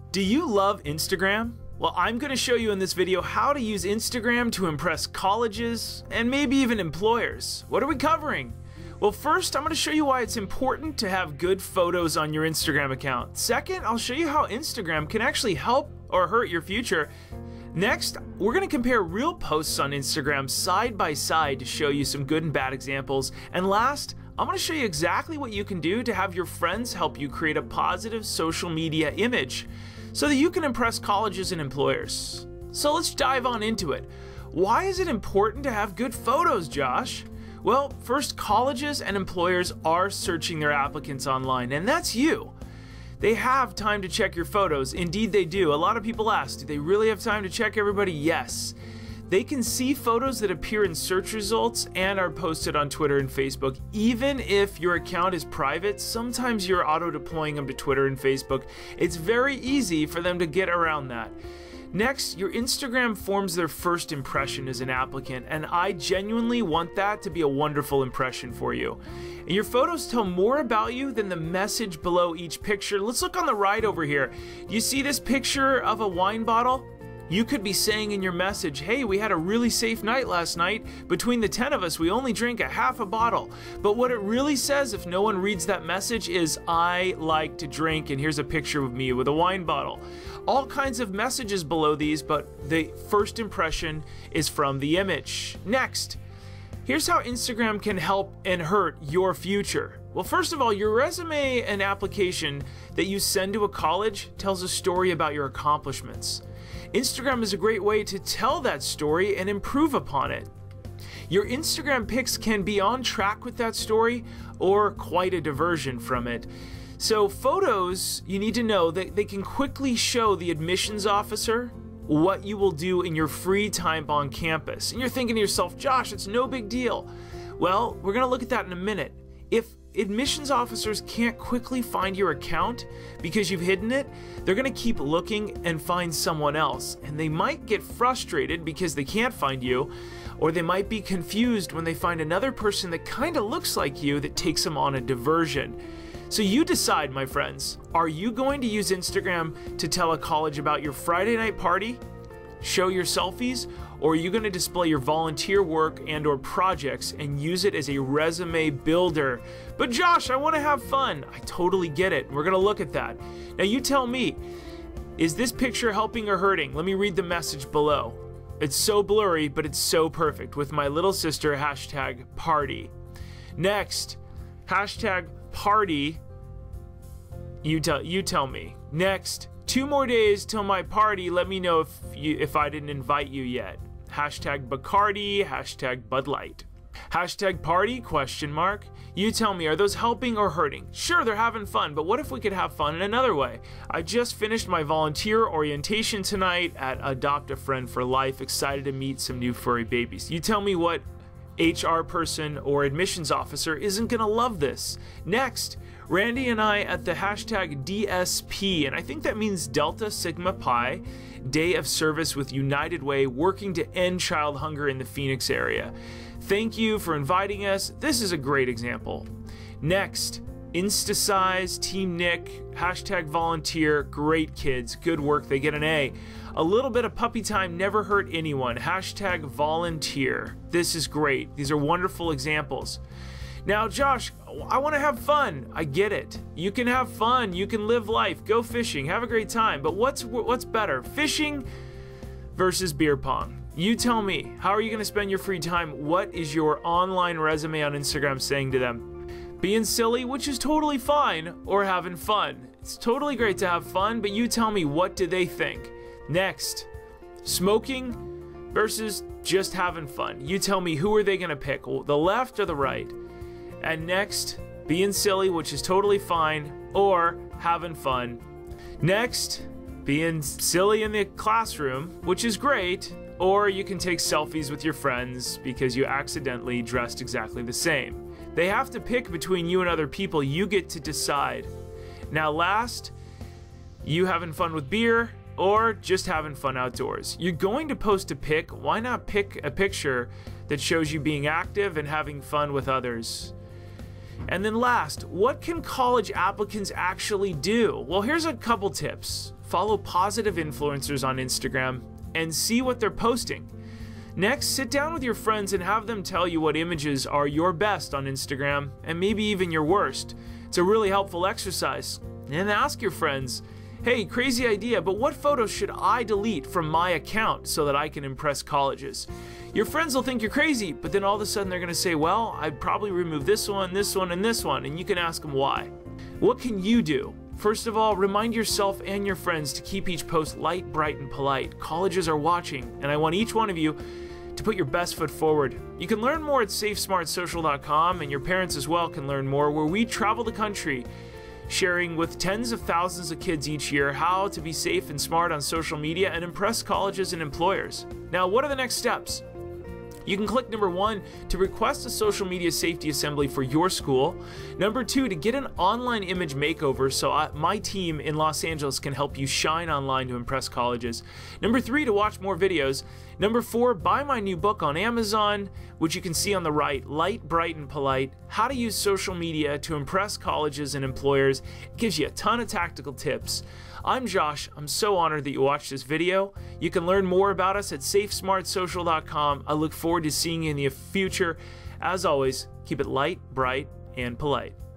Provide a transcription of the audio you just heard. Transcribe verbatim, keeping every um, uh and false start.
Do you love Instagram? Well, I'm going to show you in this video how to use Instagram to impress colleges and maybe even employers. What are we covering? Well, first, I'm going to show you why it's important to have good photos on your Instagram account. Second, I'll show you how Instagram can actually help or hurt your future. Next, we're going to compare real posts on Instagram side by side to show you some good and bad examples. And last, I'm going to show you exactly what you can do to have your friends help you create a positive social media image so that you can impress colleges and employers. So let's dive on into it. Why is it important to have good photos, Josh? Well, first, colleges and employers are searching their applicants online, and that's you. They have time to check your photos. Indeed, they do. A lot of people ask, do they really have time to check everybody? Yes. They can see photos that appear in search results and are posted on Twitter and Facebook. Even if your account is private, sometimes you're auto-deploying them to Twitter and Facebook. It's very easy for them to get around that. Next, your Instagram forms their first impression as an applicant, and I genuinely want that to be a wonderful impression for you. And your photos tell more about you than the message below each picture. Let's look on the right over here. Do you see this picture of a wine bottle? You could be saying in your message, hey, we had a really safe night last night. Between the ten of us, we only drank a half a bottle. But what it really says, if no one reads that message, is I like to drink, and here's a picture of me with a wine bottle. All kinds of messages below these, but the first impression is from the image. Next, here's how Instagram can help and hurt your future. Well, first of all, your resume and application that you send to a college tells a story about your accomplishments. Instagram is a great way to tell that story and improve upon it. Your Instagram pics can be on track with that story or quite a diversion from it. So photos, you need to know that they can quickly show the admissions officer what you will do in your free time on campus. And you're thinking to yourself, Josh, it's no big deal. Well, we're going to look at that in a minute. If admissions officers can't quickly find your account because you've hidden it, they're going to keep looking and find someone else. And they might get frustrated because they can't find you, or they might be confused when they find another person that kind of looks like you that takes them on a diversion. So you decide, my friends, are you going to use Instagram to tell a college about your Friday night party, show your selfies, or are you going to display your volunteer work and or projects and use it as a resume builder? But Josh, I want to have fun. I totally get it. We're going to look at that. Now you tell me, is this picture helping or hurting? Let me read the message below. It's so blurry, but it's so perfect. With my little sister, hashtag party. Next, hashtag party. You tell, you tell me. Next, two more days till my party. Let me know if you, if I didn't invite you yet. Hashtag Bacardi, hashtag Bud Light. Hashtag party, question mark. You tell me, are those helping or hurting? Sure, they're having fun, but what if we could have fun in another way? I just finished my volunteer orientation tonight at Adopt a Friend for Life, excited to meet some new furry babies. You tell me what H R person or admissions officer isn't gonna love this. Next, Randy and I at the hashtag D S P, and I think that means Delta Sigma Pi, Day of Service with United Way, working to end child hunger in the Phoenix area. Thank you for inviting us. This is a great example. Next, Instasize, Team Nick, hashtag volunteer, great kids, good work, they get an A. A little bit of puppy time never hurt anyone, hashtag volunteer. This is great. These are wonderful examples. Now, Josh, I want to have fun. I get it. You can have fun. You can live life. Go fishing. Have a great time. But what's what's better? Fishing versus beer pong. You tell me. How are you going to spend your free time? What is your online resume on Instagram saying to them? Being silly, which is totally fine, or having fun. It's totally great to have fun, but you tell me, what do they think? Next, smoking versus just having fun. You tell me, who are they going to pick? The left or the right? And next, being silly, which is totally fine, or having fun. Next, being silly in the classroom, which is great, or you can take selfies with your friends because you accidentally dressed exactly the same. They have to pick between you and other people. You get to decide. Now last, you having fun with beer or just having fun outdoors. You're going to post a pic. Why not pick a picture that shows you being active and having fun with others? And then last, what can college applicants actually do? Well, here's a couple tips. Follow positive influencers on Instagram and see what they're posting. Next, sit down with your friends and have them tell you what images are your best on Instagram and maybe even your worst. It's a really helpful exercise. And ask your friends, hey, crazy idea, but what photos should I delete from my account so that I can impress colleges? Your friends will think you're crazy, but then all of a sudden they're gonna say, well, I'd probably remove this one, this one, and this one, and you can ask them why. What can you do? First of all, remind yourself and your friends to keep each post light, bright, and polite. Colleges are watching, and I want each one of you to put your best foot forward. You can learn more at safe smart social dot com, and your parents as well can learn more, where we travel the country sharing with tens of thousands of kids each year how to be safe and smart on social media and impress colleges and employers. Now, what are the next steps? You can click number one to request a social media safety assembly for your school. Number two, to get an online image makeover so I, my team in Los Angeles can help you shine online to impress colleges. Number three, to watch more videos. Number four, buy my new book on Amazon, which you can see on the right, Light, Bright, and Polite, How to Use Social Media to Impress Colleges and Employers. It gives you a ton of tactical tips. I'm Josh. I'm so honored that you watched this video. You can learn more about us at safe smart social dot com. I look forward to seeing you in the future. As always, keep it light, bright, and polite.